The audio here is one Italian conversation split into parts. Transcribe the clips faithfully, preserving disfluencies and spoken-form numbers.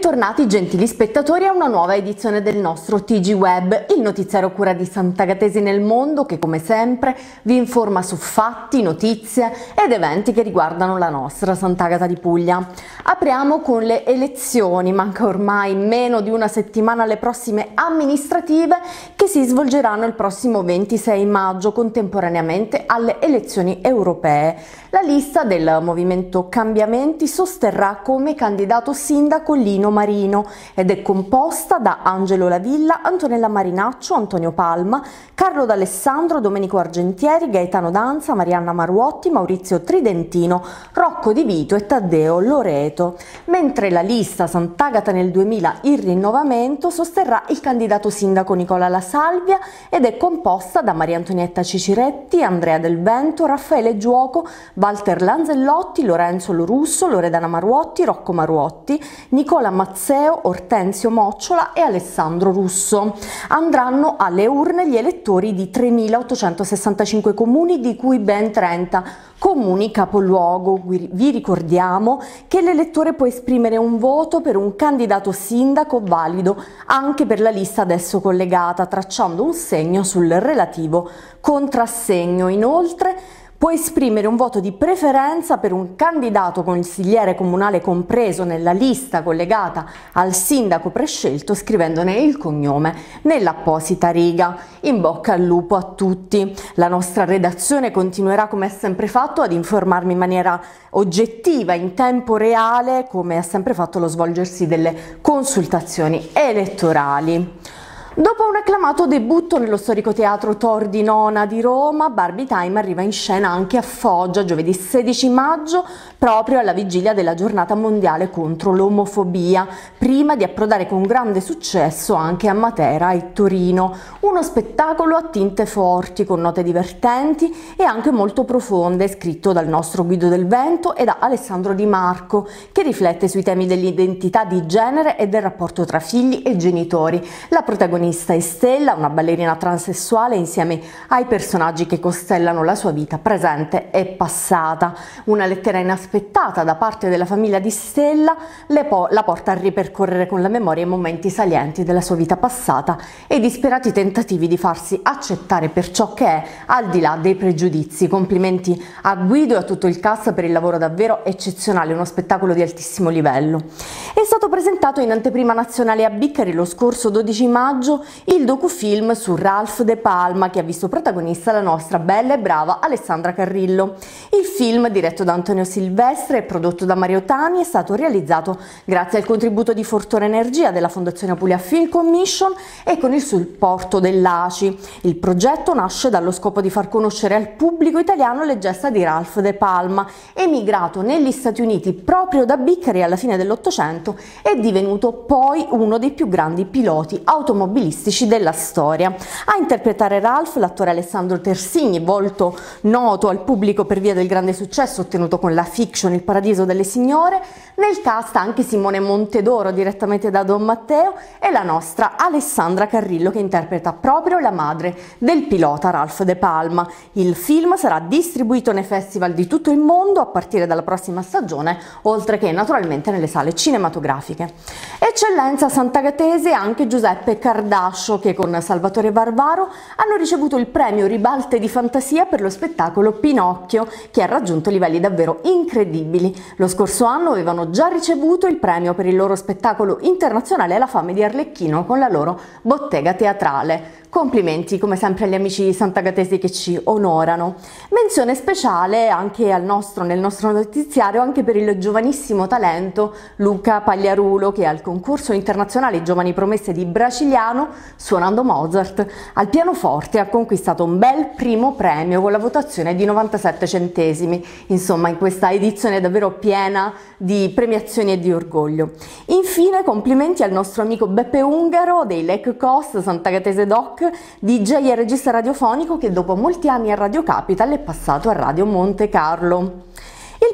Bentornati gentili spettatori a una nuova edizione del nostro T G Web, il notiziario a cura di Sant'Agatesi nel mondo che come sempre vi informa su fatti, notizie ed eventi che riguardano la nostra Sant'Agata di Puglia. Apriamo con le elezioni, manca ormai meno di una settimana alle prossime amministrative che si svolgeranno il prossimo ventisei maggio contemporaneamente alle elezioni europee. La lista del Movimento Cambiamenti sosterrà come candidato sindaco Lino Marino ed è composta da Angelo Lavilla, Antonella Marinaccio, Antonio Palma, Carlo D'Alessandro, Domenico Argentieri, Gaetano Danza, Marianna Maruotti, Maurizio Tridentino, Rocco Di Vito e Taddeo Loreto, mentre la lista Sant'Agata nel duemila il rinnovamento sosterrà il candidato sindaco Nicola La Salvia ed è composta da Maria Antonietta Ciciretti, Andrea Del Vento, Raffaele Giuoco, Walter Lanzellotti, Lorenzo Lorusso, Loredana Maruotti, Rocco Maruotti, Nicola Mazzeo, Ortensio Mocciola e Alessandro Russo. Andranno alle urne gli elettori di tremilaottocentosessantacinque comuni, di cui ben trenta comuni capoluogo. Vi ricordiamo che l'elettore può esprimere un voto per un candidato sindaco valido anche per la lista adesso collegata, tracciando un segno sul relativo contrassegno. Inoltre può esprimere un voto di preferenza per un candidato consigliere comunale compreso nella lista collegata al sindaco prescelto, scrivendone il cognome nell'apposita riga. In bocca al lupo a tutti. La nostra redazione continuerà, come ha sempre fatto, ad informarmi in maniera oggettiva, in tempo reale, come ha sempre fatto lo svolgersi delle consultazioni elettorali. Dopo un acclamato debutto nello storico teatro Tor di Nona di Roma, Barbie Time arriva in scena anche a Foggia giovedì sedici maggio, proprio alla vigilia della giornata mondiale contro l'omofobia, prima di approdare con grande successo anche a Matera e Torino. Uno spettacolo a tinte forti, con note divertenti e anche molto profonde, scritto dal nostro Guido Del Vento e da Alessandro Di Marco, che riflette sui temi dell'identità di genere e del rapporto tra figli e genitori. La protagonista è Stella, una ballerina transessuale, insieme ai personaggi che costellano la sua vita presente e passata. Una lettera inaspettata da parte della famiglia di Stella le po- la porta a ripercorrere con la memoria i momenti salienti della sua vita passata e i disperati tentativi di farsi accettare per ciò che è, al di là dei pregiudizi. Complimenti a Guido e a tutto il cast per il lavoro davvero eccezionale, uno spettacolo di altissimo livello. È stato presentato in anteprima nazionale a Biccari lo scorso dodici maggio il docufilm su Ralph De Palma, che ha visto protagonista la nostra bella e brava Alessandra Carrillo. Il film, diretto da Antonio Silvestre e prodotto da Mario Tani, è stato realizzato grazie al contributo di Fortuna Energia della Fondazione Puglia Film Commission e con il supporto dell'A C I. Il progetto nasce dallo scopo di far conoscere al pubblico italiano le gesta di Ralph De Palma, emigrato negli Stati Uniti proprio da Biccari alla fine dell'Ottocento e divenuto poi uno dei più grandi piloti automobilistici della storia. A interpretare Ralph l'attore Alessandro Tersigni, volto noto al pubblico per via del grande successo ottenuto con la fiction Il Paradiso delle Signore. Nel cast anche Simone Montedoro, direttamente da Don Matteo, e la nostra Alessandra Carrillo, che interpreta proprio la madre del pilota Ralph De Palma. Il film sarà distribuito nei festival di tutto il mondo a partire dalla prossima stagione, oltre che naturalmente nelle sale cinematografiche. Eccellenza sant'agatese anche Giuseppe Cardascio, che con Salvatore Varvaro hanno ricevuto il premio Ribalte di Fantasia per lo spettacolo Pinocchio, che ha raggiunto livelli davvero incredibili. Lo scorso anno avevano già ricevuto il premio per il loro spettacolo internazionale La fame di Arlecchino con la loro bottega teatrale. Complimenti come sempre agli amici sant'agatesi che ci onorano. Menzione speciale anche al nostro, nel nostro notiziario anche per il giovanissimo talento Luca Pagliarulo, che al concorso internazionale Giovani Promesse di Braciliano, suonando Mozart al pianoforte, ha conquistato un bel primo premio con la votazione di novantasette centesimi. Insomma, in questa edizione davvero piena di premiazioni e di orgoglio. Infine complimenti al nostro amico Beppe Ungaro dei Lake Coast, Sant'Agatese Doc, D J e regista radiofonico, che dopo molti anni a Radio Capital è passato a Radio Monte Carlo. Il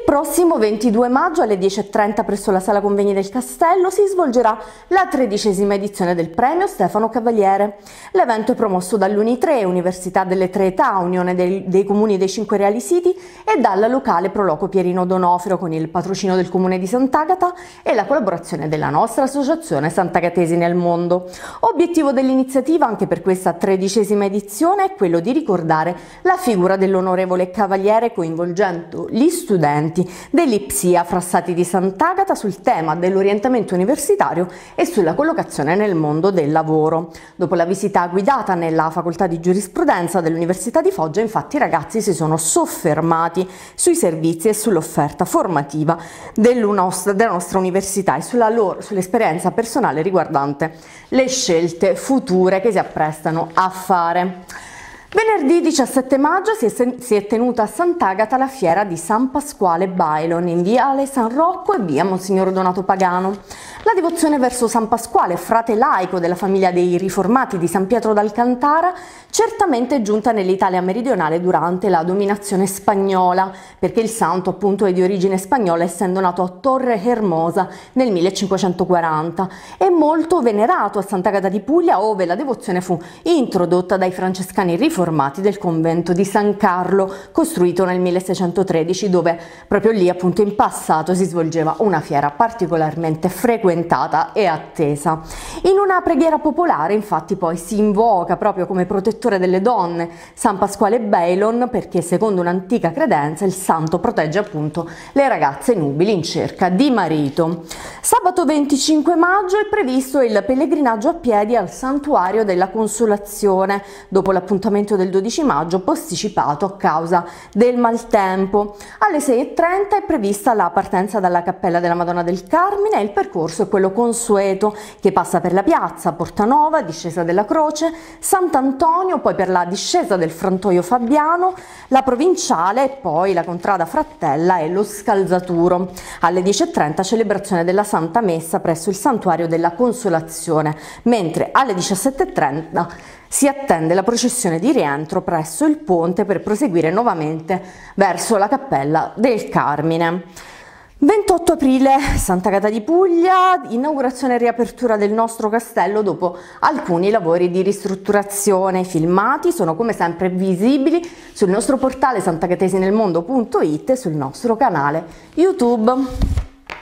prossimo ventidue maggio alle dieci e trenta presso la Sala Convegni del Castello si svolgerà la tredicesima edizione del premio Stefano Cavaliere. L'evento è promosso dall'Unitre, Università delle Tre Età, Unione dei, dei Comuni dei Cinque Reali Siti e dalla locale Proloco Pierino Donofrio con il patrocinio del Comune di Sant'Agata e la collaborazione della nostra associazione Sant'Agatesi nel Mondo. Obiettivo dell'iniziativa anche per questa tredicesima edizione è quello di ricordare la figura dell'onorevole Cavaliere coinvolgendo gli studenti dell'I P S I A Frassati di Sant'Agata sul tema dell'orientamento universitario e sulla collocazione nel mondo del lavoro. Dopo la visita guidata nella facoltà di giurisprudenza dell'Università di Foggia, infatti i ragazzi si sono soffermati sui servizi e sull'offerta formativa della nostra, della nostra università e sulla loro, sull'esperienza personale riguardante le scelte future che si apprestano a fare. Venerdì diciassette maggio si è, si è tenuta a Sant'Agata la fiera di San Pasquale Bailon in viale San Rocco e via Monsignor Donato Pagano. La devozione verso San Pasquale, frate laico della famiglia dei riformati di San Pietro d'Alcantara, certamente è giunta nell'Italia meridionale durante la dominazione spagnola, perché il santo appunto è di origine spagnola essendo nato a Torre Hermosa nel millecinquecentoquaranta. È molto venerato a Sant'Agata di Puglia, ove la devozione fu introdotta dai francescani riformati del convento di San Carlo, costruito nel milleseicentotredici, dove proprio lì appunto in passato si svolgeva una fiera particolarmente frequentata e attesa. In una preghiera popolare infatti poi si invoca proprio come protettore delle donne San Pasquale Bailon, perché secondo un'antica credenza il santo protegge appunto le ragazze nubili in cerca di marito. Sabato venticinque maggio è previsto il pellegrinaggio a piedi al Santuario della Consolazione, dopo l'appuntamento del dodici maggio posticipato a causa del maltempo. Alle sei e trenta è prevista la partenza dalla Cappella della Madonna del Carmine e il percorso è quello consueto che passa per la piazza Portanova, discesa della Croce, Sant'Antonio, poi per la discesa del Frantoio Fabiano, la provinciale e poi la contrada Frattella e lo Scalzaturo. Alle dieci e trenta celebrazione della Santa Messa presso il Santuario della Consolazione, mentre alle diciassette e trenta si attende la processione di rientro presso il ponte per proseguire nuovamente verso la Cappella del Carmine. ventotto aprile, Sant'Agata di Puglia, inaugurazione e riapertura del nostro castello dopo alcuni lavori di ristrutturazione. I filmati sono come sempre visibili sul nostro portale santagatesinelmondo punto it e sul nostro canale YouTube.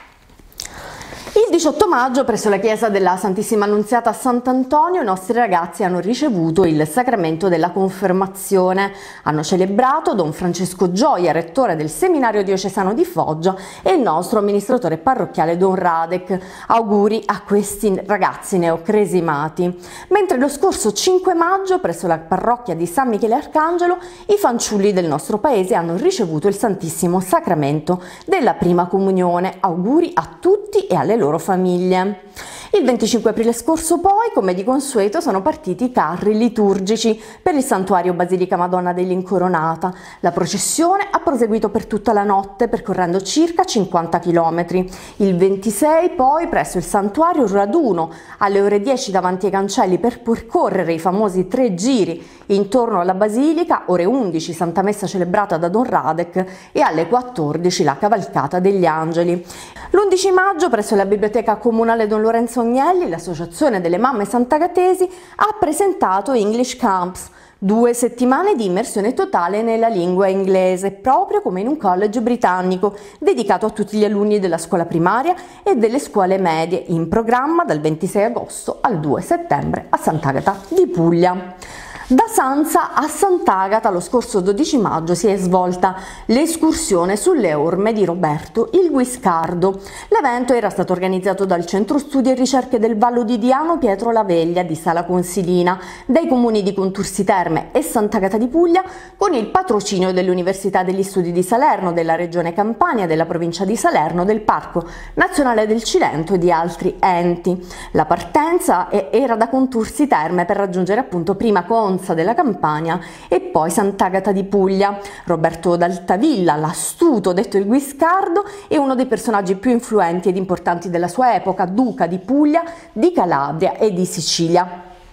Il diciotto maggio presso la chiesa della Santissima Annunziata a Sant'Antonio i nostri ragazzi hanno ricevuto il sacramento della confermazione. Hanno celebrato Don Francesco Gioia, rettore del seminario diocesano di Foggia, e il nostro amministratore parrocchiale Don Radek. Auguri a questi ragazzi neocresimati. Mentre lo scorso cinque maggio presso la parrocchia di San Michele Arcangelo i fanciulli del nostro paese hanno ricevuto il Santissimo Sacramento della Prima Comunione. Auguri a tutti e alle loro famiglie. Il venticinque aprile scorso poi, come di consueto, sono partiti i carri liturgici per il santuario Basilica Madonna dell'Incoronata. La processione ha proseguito per tutta la notte percorrendo circa cinquanta chilometri. Il ventisei poi presso il santuario raduno alle ore dieci davanti ai cancelli per percorrere i famosi tre giri intorno alla basilica, ore undici Santa Messa celebrata da Don Radek e alle quattordici la cavalcata degli angeli. L'undici maggio presso la biblioteca comunale Don Lorenzo Agnelli l'associazione delle mamme sant'agatesi ha presentato English Camps, due settimane di immersione totale nella lingua inglese, proprio come in un college britannico, dedicato a tutti gli alunni della scuola primaria e delle scuole medie, in programma dal ventisei agosto al due settembre a Sant'Agata di Puglia. Da Sanza a Sant'Agata lo scorso dodici maggio si è svolta l'escursione sulle orme di Roberto il Guiscardo. L'evento era stato organizzato dal Centro Studi e Ricerche del Vallo di Diano Pietro Laveglia di Sala Consilina, dai comuni di Contursi Terme e Sant'Agata di Puglia, con il patrocinio dell'Università degli Studi di Salerno, della Regione Campania, della provincia di Salerno, del Parco Nazionale del Cilento e di altri enti. La partenza era da Contursi Terme per raggiungere appunto prima Conza della Campania e poi Sant'Agata di Puglia. Roberto d'Altavilla, l'astuto detto il Guiscardo, è uno dei personaggi più influenti ed importanti della sua epoca, duca di Puglia, di Calabria e di Sicilia.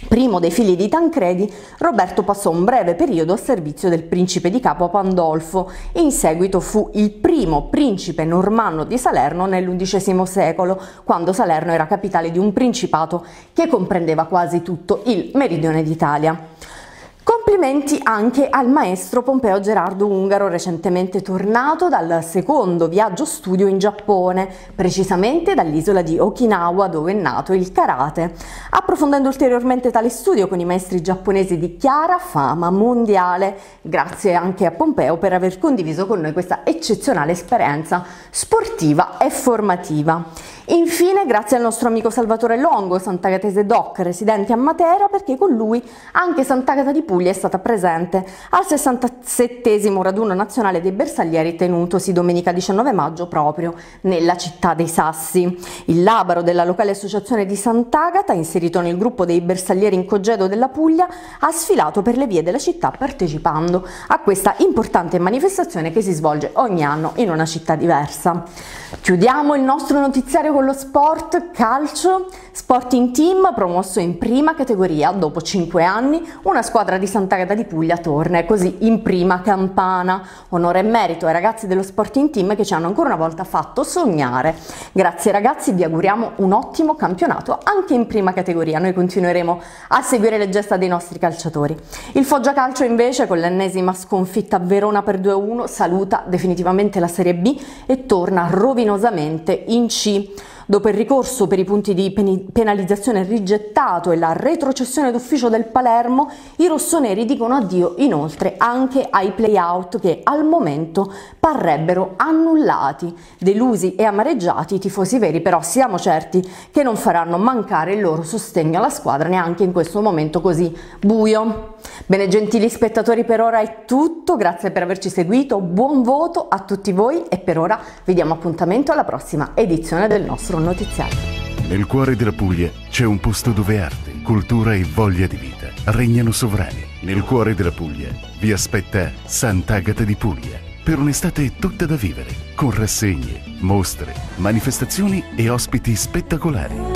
Primo dei figli di Tancredi, Roberto passò un breve periodo a servizio del principe di Capua Pandolfo e in seguito fu il primo principe normanno di Salerno nell'undicesimo secolo, quando Salerno era capitale di un principato che comprendeva quasi tutto il meridione d'Italia. Complimenti anche al maestro Pompeo Gerardo Ungaro, recentemente tornato dal secondo viaggio studio in Giappone, precisamente dall'isola di Okinawa dove è nato il karate, approfondendo ulteriormente tale studio con i maestri giapponesi di chiara fama mondiale. Grazie anche a Pompeo per aver condiviso con noi questa eccezionale esperienza sportiva e formativa. Infine, grazie al nostro amico Salvatore Longo, Sant'Agatese Doc, residente a Matera, perché con lui anche Sant'Agata di Puglia è stata presente al sessantasettesimo raduno nazionale dei bersaglieri tenutosi domenica diciannove maggio proprio nella città dei Sassi. Il labaro della locale associazione di Sant'Agata, inserito nel gruppo dei bersaglieri in congedo della Puglia, ha sfilato per le vie della città partecipando a questa importante manifestazione che si svolge ogni anno in una città diversa. Chiudiamo il nostro notiziario con lo sport calcio. Sporting Team promosso in prima categoria dopo cinque anni, una squadra di Sant'Agata di Puglia torna così in prima campana. Onore e merito ai ragazzi dello Sporting Team che ci hanno ancora una volta fatto sognare. Grazie ragazzi, vi auguriamo un ottimo campionato anche in prima categoria. Noi continueremo a seguire le gesta dei nostri calciatori. Il Foggia Calcio invece, con l'ennesima sconfitta a Verona per due a uno, saluta definitivamente la Serie B e torna rovinosamente in C. Dopo il ricorso per i punti di penalizzazione rigettato e la retrocessione d'ufficio del Palermo, i rossoneri dicono addio inoltre anche ai play-out che al momento parrebbero annullati. Delusi e amareggiati i tifosi veri, però siamo certi che non faranno mancare il loro sostegno alla squadra neanche in questo momento così buio. Bene gentili spettatori, per ora è tutto, grazie per averci seguito, buon voto a tutti voi e per ora vi diamo appuntamento alla prossima edizione del nostro notiziario. Nel cuore della Puglia c'è un posto dove arte, cultura e voglia di vita regnano sovrani. Nel cuore della Puglia vi aspetta Sant'Agata di Puglia per un'estate tutta da vivere, con rassegne, mostre, manifestazioni e ospiti spettacolari.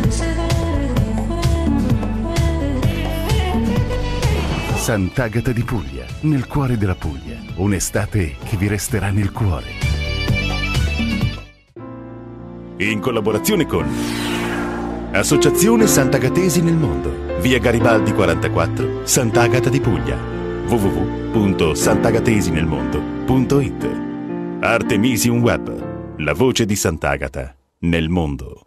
Sant'Agata di Puglia, nel cuore della Puglia, un'estate che vi resterà nel cuore. In collaborazione con Associazione Sant'Agatesi nel mondo, via Garibaldi quarantaquattro, Sant'Agata di Puglia, w w w punto sant'agatesinelmondo punto it. Artemisium Web, la voce di Sant'Agata nel mondo.